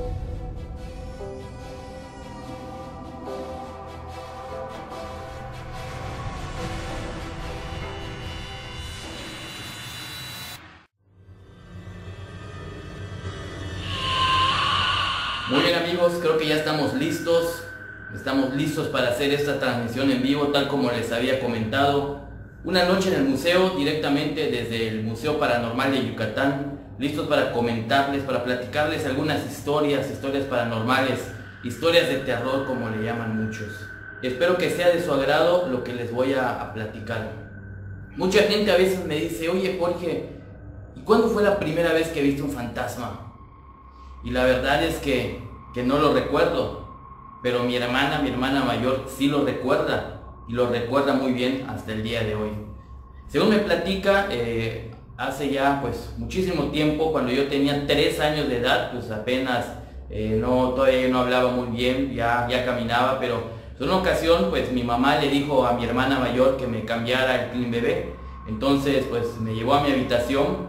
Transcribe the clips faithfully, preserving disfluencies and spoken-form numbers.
Muy bien amigos, creo que ya estamos listos, estamos listos para hacer esta transmisión en vivo tal como les había comentado. Una noche en el museo, directamente desde el Museo Paranormal de Yucatán, listos para comentarles, para platicarles algunas historias, historias paranormales, historias de terror como le llaman muchos. Espero que sea de su agrado lo que les voy a, a platicar. Mucha gente a veces me dice, oye Jorge, ¿y cuándo fue la primera vez que viste un fantasma? Y la verdad es que, que no lo recuerdo, pero mi hermana, mi hermana mayor sí lo recuerda, y lo recuerda muy bien hasta el día de hoy. Según me platica, eh, hace ya pues muchísimo tiempo, cuando yo tenía tres años de edad, pues apenas, eh, no, todavía no hablaba muy bien, ya, ya caminaba, pero en una ocasión pues mi mamá le dijo a mi hermana mayor que me cambiara el Clean Bebé. Entonces pues me llevó a mi habitación,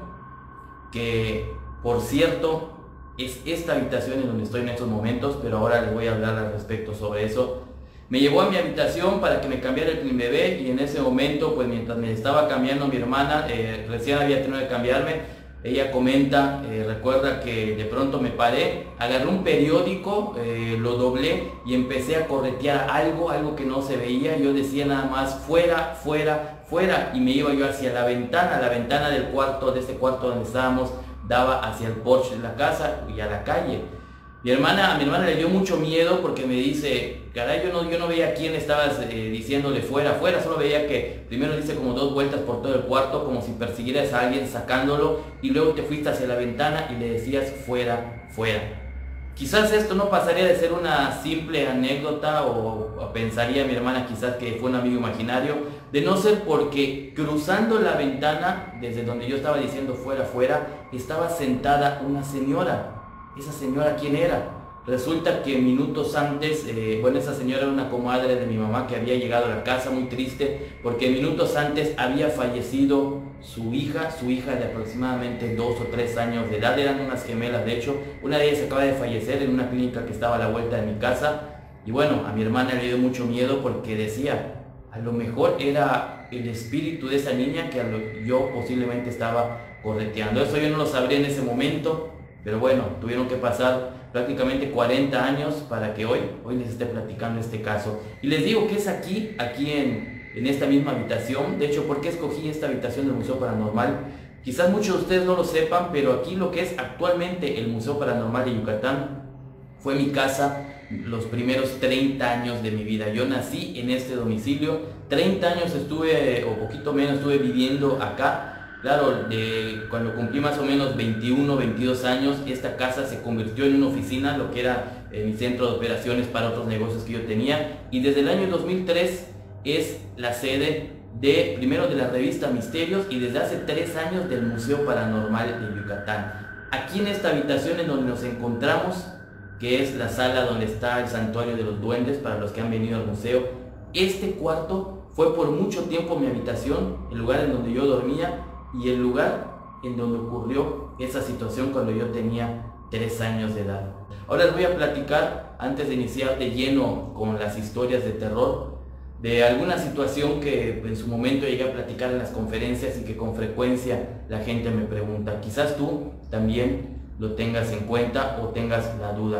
que por cierto es esta habitación en donde estoy en estos momentos, pero ahora les voy a hablar al respecto sobre eso. Me llevó a mi habitación para que me cambiara el Clean Bebé, y en ese momento, pues mientras me estaba cambiando mi hermana, eh, recién había tenido que cambiarme, ella comenta, eh, recuerda que de pronto me paré, agarré un periódico, eh, lo doblé y empecé a corretear algo, algo que no se veía. Yo decía nada más fuera, fuera, fuera, y me iba yo hacia la ventana, la ventana del cuarto, de este cuarto donde estábamos, daba hacia el porche de la casa y a la calle. Mi hermana, a mi hermana le dio mucho miedo porque me dice, caray, yo no, yo no veía a quién estabas eh, diciéndole fuera, fuera, solo veía que primero dice como dos vueltas por todo el cuarto, como si persiguieras a alguien sacándolo, y luego te fuiste hacia la ventana y le decías fuera, fuera. Quizás esto no pasaría de ser una simple anécdota, o, o pensaría mi hermana quizás que fue un amigo imaginario, de no ser porque cruzando la ventana, desde donde yo estaba diciendo fuera, fuera, estaba sentada una señora. ¿Esa señora quién era? Resulta que minutos antes, eh, bueno, esa señora era una comadre de mi mamá que había llegado a la casa muy triste, porque minutos antes había fallecido su hija, su hija de aproximadamente dos o tres años de edad, eran unas gemelas de hecho. Una de ellas acaba de fallecer en una clínica que estaba a la vuelta de mi casa, y bueno, a mi hermana le dio mucho miedo porque decía, a lo mejor era el espíritu de esa niña que a lo, yo posiblemente estaba correteando. Eso yo no lo sabría en ese momento, pero bueno, tuvieron que pasar prácticamente cuarenta años para que hoy, hoy les esté platicando este caso. Y les digo que es aquí, aquí en, en esta misma habitación. De hecho, ¿por qué escogí esta habitación del Museo Paranormal? Quizás muchos de ustedes no lo sepan, pero aquí lo que es actualmente el Museo Paranormal de Yucatán fue mi casa los primeros treinta años de mi vida. Yo nací en este domicilio, treinta años estuve, o poquito menos, estuve viviendo acá. Claro, de cuando cumplí más o menos veintiuno, veintidós años, esta casa se convirtió en una oficina, lo que era eh, mi centro de operaciones para otros negocios que yo tenía, y desde el año dos mil tres es la sede de, primero de la revista Misterios, y desde hace tres años del Museo Paranormal de Yucatán. Aquí en esta habitación en donde nos encontramos, que es la sala donde está el santuario de los duendes, para los que han venido al museo, este cuarto fue por mucho tiempo mi habitación, el lugar en donde yo dormía, y el lugar en donde ocurrió esa situación cuando yo tenía tres años de edad. Ahora les voy a platicar, antes de iniciar de lleno con las historias de terror, de alguna situación que en su momento llegué a platicar en las conferencias y que con frecuencia la gente me pregunta. Quizás tú también lo tengas en cuenta o tengas la duda.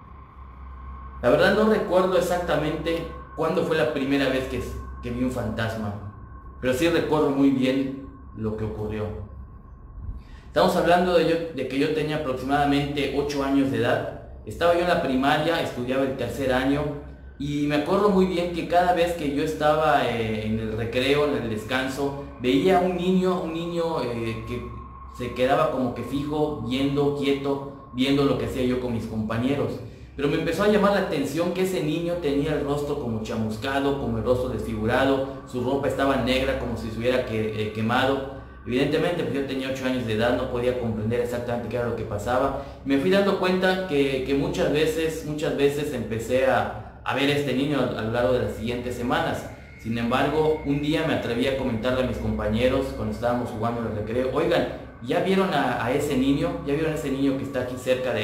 La verdad no recuerdo exactamente cuándo fue la primera vez que, que vi un fantasma, pero sí recuerdo muy bien lo que ocurrió. Estamos hablando de, yo, de que yo tenía aproximadamente ocho años de edad. Estaba yo en la primaria, estudiaba el tercer año, y me acuerdo muy bien que cada vez que yo estaba eh, en el recreo, en el descanso, veía a un niño, un niño eh, que se quedaba como que fijo, viendo, quieto, viendo lo que hacía yo con mis compañeros. Pero me empezó a llamar la atención que ese niño tenía el rostro como chamuscado, como el rostro desfigurado, su ropa estaba negra como si se hubiera que, eh, quemado. Evidentemente pues yo tenía ocho años de edad, no podía comprender exactamente qué era lo que pasaba. Me fui dando cuenta que, que muchas veces, muchas veces empecé a, a ver a este niño a, a lo largo de las siguientes semanas. Sin embargo, un día me atreví a comentarle a mis compañeros cuando estábamos jugando en el recreo, oigan, ¿ya vieron a, a ese niño? ¿Ya vieron a ese niño que está aquí cerca de...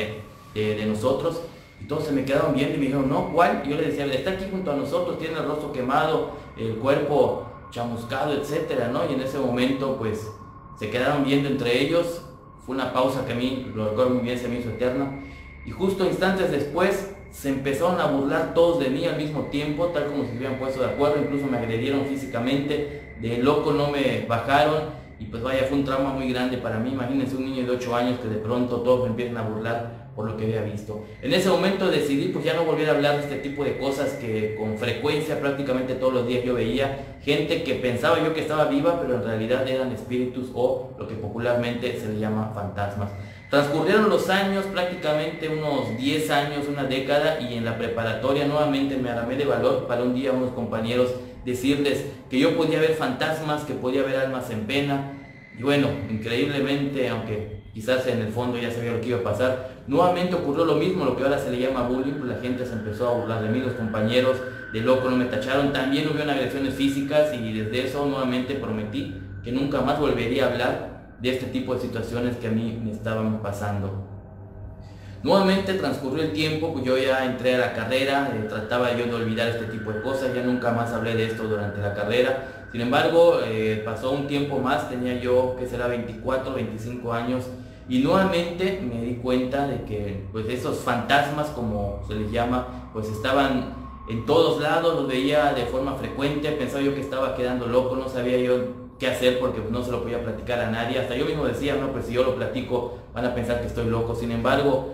de, de nosotros, y todos se me quedaron viendo y me dijeron, no, ¿cuál? Y yo les decía, está aquí junto a nosotros, tiene el rostro quemado, el cuerpo chamuscado, etcétera, ¿no? Y en ese momento pues se quedaron viendo entre ellos. Fue una pausa que a mí, lo recuerdo muy bien, se me hizo eterna, y justo instantes después se empezaron a burlar todos de mí al mismo tiempo, tal como si se hubieran puesto de acuerdo, incluso me agredieron físicamente, de loco no me bajaron, y pues vaya, fue un trauma muy grande para mí. Imagínense un niño de ocho años que de pronto todos me empiezan a burlar por lo que había visto. En ese momento decidí pues ya no volver a hablar de este tipo de cosas que con frecuencia, prácticamente todos los días yo veía gente que pensaba yo que estaba viva, pero en realidad eran espíritus o lo que popularmente se le llama fantasmas. Transcurrieron los años, prácticamente unos diez años, una década, y en la preparatoria nuevamente me armé de valor para un día a unos compañeros decirles que yo podía ver fantasmas, que podía ver almas en pena. Y bueno, increíblemente, aunque quizás en el fondo ya sabía lo que iba a pasar, nuevamente ocurrió lo mismo, lo que ahora se le llama bullying. Pues la gente se empezó a burlar de mí, los compañeros de loco no me tacharon, también hubieron agresiones físicas, y desde eso nuevamente prometí que nunca más volvería a hablar de este tipo de situaciones que a mí me estaban pasando. Nuevamente transcurrió el tiempo, pues yo ya entré a la carrera, eh, trataba yo de olvidar este tipo de cosas, ya nunca más hablé de esto durante la carrera. Sin embargo, eh, pasó un tiempo más, tenía yo, que será veinticuatro, veinticinco años, y nuevamente me di cuenta de que pues esos fantasmas, como se les llama, pues estaban en todos lados, los veía de forma frecuente. Pensaba yo que estaba quedando loco, no sabía yo qué hacer porque no se lo podía platicar a nadie. Hasta yo mismo decía, no, pues si yo lo platico van a pensar que estoy loco. Sin embargo,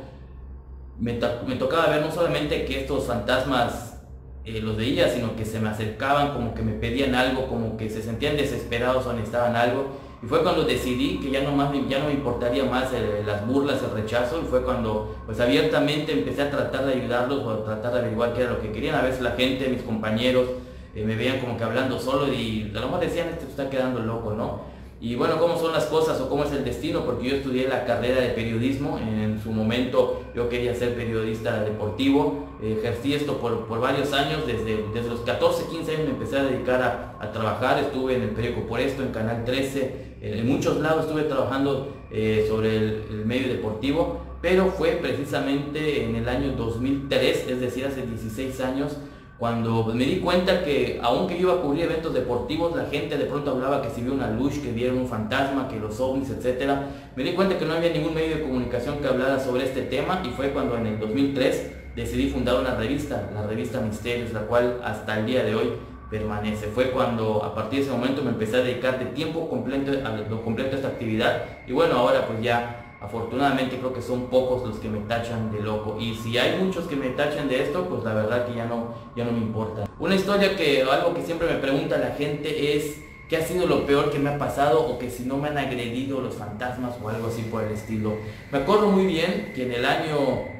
me, to me tocaba ver no solamente que estos fantasmas eh, los veía, sino que se me acercaban, como que me pedían algo, como que se sentían desesperados o necesitaban algo. Y fue cuando decidí que ya no, más, ya no me importaría más eh, las burlas, el rechazo, y fue cuando pues abiertamente empecé a tratar de ayudarlos o a tratar de averiguar qué era lo que querían. A veces la gente, mis compañeros, eh, me veían como que hablando solo, y a lo mejor decían, este está quedando loco, ¿no? Y bueno, cómo son las cosas o cómo es el destino, porque yo estudié la carrera de periodismo. En su momento yo quería ser periodista deportivo, eh, ejercí esto por, por varios años, desde, desde los catorce, quince años me empecé a dedicar a, a trabajar. Estuve en el periódico Por Esto, en Canal trece, en muchos lados estuve trabajando eh, sobre el, el medio deportivo, pero fue precisamente en el año dos mil tres, es decir, hace dieciséis años, cuando me di cuenta que aunque yo iba a cubrir eventos deportivos, la gente de pronto hablaba que si vio una luz, que vieron un fantasma, que los ovnis, etcétera. Me di cuenta que no había ningún medio de comunicación que hablara sobre este tema, y fue cuando en el dos mil tres decidí fundar una revista, la revista Misterios, la cual hasta el día de hoy permanece. Fue cuando a partir de ese momento me empecé a dedicar de tiempo completo a, completo a esta actividad, y bueno, ahora pues ya afortunadamente creo que son pocos los que me tachan de loco, y si hay muchos que me tachan de esto, pues la verdad que ya no, ya no me importa. Una historia que, algo que siempre me pregunta la gente es ¿qué ha sido lo peor que me ha pasado? O que si no me han agredido los fantasmas o algo así por el estilo. Me acuerdo muy bien que en el año...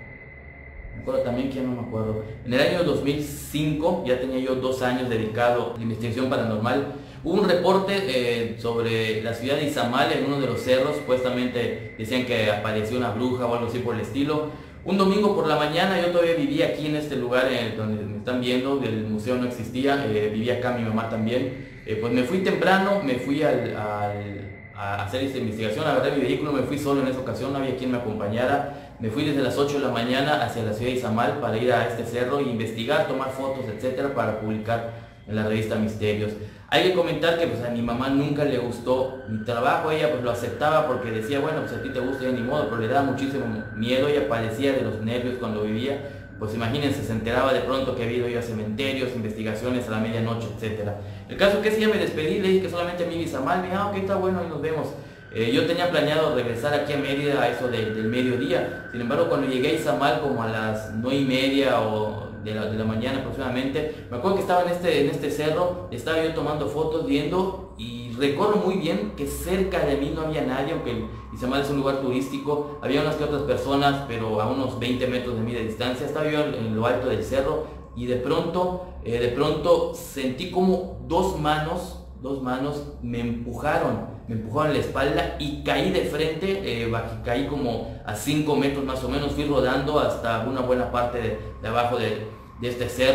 Me acuerdo también que ya no me acuerdo. En el año dos mil cinco, ya tenía yo dos años dedicado a la investigación paranormal. Hubo un reporte eh, sobre la ciudad de Izamal, en uno de los cerros. Supuestamente decían que apareció una bruja o algo así por el estilo. Un domingo por la mañana, yo todavía vivía aquí en este lugar eh, donde me están viendo, el museo no existía, eh, vivía acá mi mamá también. Eh, pues me fui temprano, me fui al, al, a hacer esta investigación, agarré mi vehículo, me fui solo en esa ocasión, no había quien me acompañara. Me fui desde las ocho de la mañana hacia la ciudad de Izamal para ir a este cerro e investigar, tomar fotos, etcétera, para publicar en la revista Misterios. Hay que comentar que pues a mi mamá nunca le gustó mi trabajo, ella pues lo aceptaba porque decía, bueno, pues a ti te gusta, ya ni modo, pero le daba muchísimo miedo, ella padecía de los nervios cuando vivía. Pues imagínense, se enteraba de pronto que había ido yo a cementerios, investigaciones a la medianoche, etcétera. El caso que ese día me despedí, le dije que solamente a mí Izamal, me dijo, ah, ok, está bueno, ahí nos vemos. Eh, yo tenía planeado regresar aquí a Mérida a eso de, del mediodía. Sin embargo, cuando llegué a Izamal como a las nueve y media o de la, de la mañana aproximadamente, me acuerdo que estaba en este, en este cerro, estaba yo tomando fotos, viendo, y recuerdo muy bien que cerca de mí no había nadie, aunque Izamal es un lugar turístico, había unas que otras personas, pero a unos veinte metros de mí de distancia. Estaba yo en, en lo alto del cerro, y de pronto, eh, de pronto sentí como dos manos, dos manos me empujaron, me empujaron la espalda y caí de frente, eh, bajé, caí como a cinco metros más o menos, fui rodando hasta una buena parte de, de abajo de, de este cerro.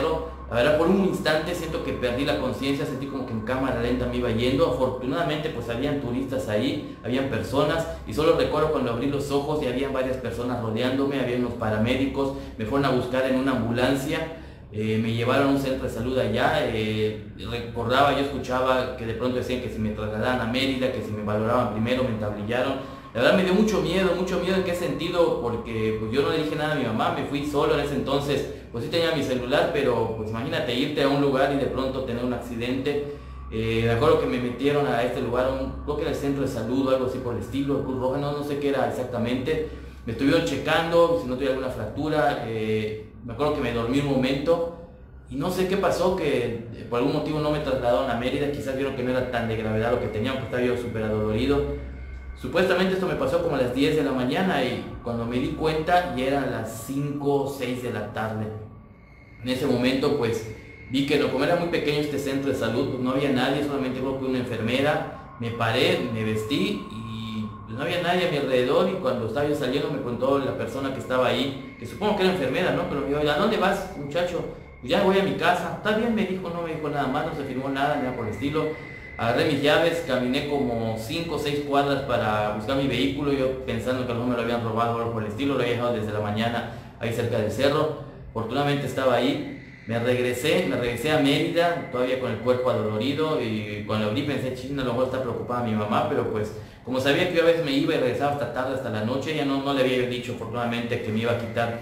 La verdad, por un instante siento que perdí la conciencia, sentí como que en cámara lenta me iba yendo. Afortunadamente pues habían turistas ahí, habían personas, y solo recuerdo cuando abrí los ojos y habían varias personas rodeándome, había unos paramédicos, me fueron a buscar en una ambulancia. Eh, me llevaron a un centro de salud allá. Eh, recordaba, yo escuchaba que de pronto decían que si me trasladaban a Mérida, que si me valoraban primero, me entablillaron. La verdad me dio mucho miedo, mucho miedo. ¿En qué sentido? Porque pues, yo no le dije nada a mi mamá, me fui solo en ese entonces. Pues sí tenía mi celular, pero pues imagínate irte a un lugar y de pronto tener un accidente. Eh, me acuerdo que me metieron a este lugar, un, creo que era el centro de salud o algo así por el estilo, Cruz Roja, no, no sé qué era exactamente. Me estuvieron checando si no tuve alguna fractura. Eh, me acuerdo que me dormí un momento y no sé qué pasó, que eh, por algún motivo no me trasladaron a Mérida. Quizás vieron que no era tan de gravedad lo que tenía, aunque estaba yo súper adolorido. Supuestamente esto me pasó como a las diez de la mañana y cuando me di cuenta ya eran las cinco o seis de la tarde. En ese momento pues vi que como era muy pequeño este centro de salud, pues no había nadie, solamente creo que una enfermera. Me paré, me vestí y pues no había nadie a mi alrededor, y cuando estaba yo saliendo me preguntó la persona que estaba ahí, que supongo que era enfermera, ¿no? Pero me dijo, ¿a dónde vas, muchacho? Pues ya voy a mi casa. Está bien, me dijo, no me dijo nada más, no se firmó nada, nada por el estilo. Agarré mis llaves, caminé como cinco o seis cuadras para buscar mi vehículo, yo pensando que a lo mejor me lo habían robado o algo por el estilo. Lo había dejado desde la mañana ahí cerca del cerro. Afortunadamente estaba ahí. Me regresé, me regresé a Mérida, todavía con el cuerpo adolorido, y cuando abrí pensé, chino, a lo mejor está preocupada mi mamá, pero pues como sabía que yo a veces me iba y regresaba hasta tarde, hasta la noche, ya no, no le había dicho afortunadamente que me iba a quitar,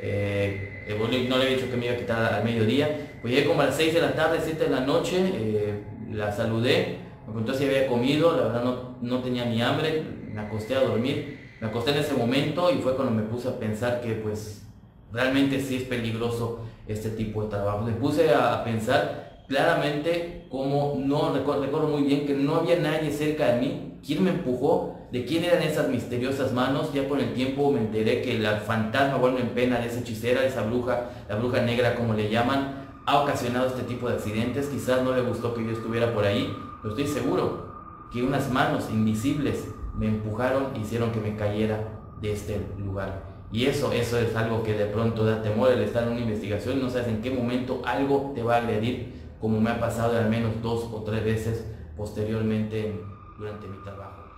eh, no le había dicho que me iba a quitar al mediodía. Pues llegué como a las seis de la tarde, siete de la noche, eh, la saludé, me preguntó si había comido, la verdad no, no tenía ni hambre, me acosté a dormir, me acosté en ese momento y fue cuando me puse a pensar que pues realmente sí es peligroso este tipo de trabajo. Me puse a pensar claramente como no, recuerdo, recuerdo muy bien que no había nadie cerca de mí. ¿Quién me empujó? ¿De quién eran esas misteriosas manos? Ya con el tiempo me enteré que el fantasma, bueno, en pena de esa hechicera, de esa bruja, la bruja negra como le llaman, ha ocasionado este tipo de accidentes. Quizás no le gustó que yo estuviera por ahí, pero estoy seguro que unas manos invisibles me empujaron e hicieron que me cayera de este lugar. Y eso, eso es algo que de pronto da temor, el estar en una investigación, no sabes en qué momento algo te va a agredir, como me ha pasado al menos dos o tres veces posteriormente durante mi trabajo.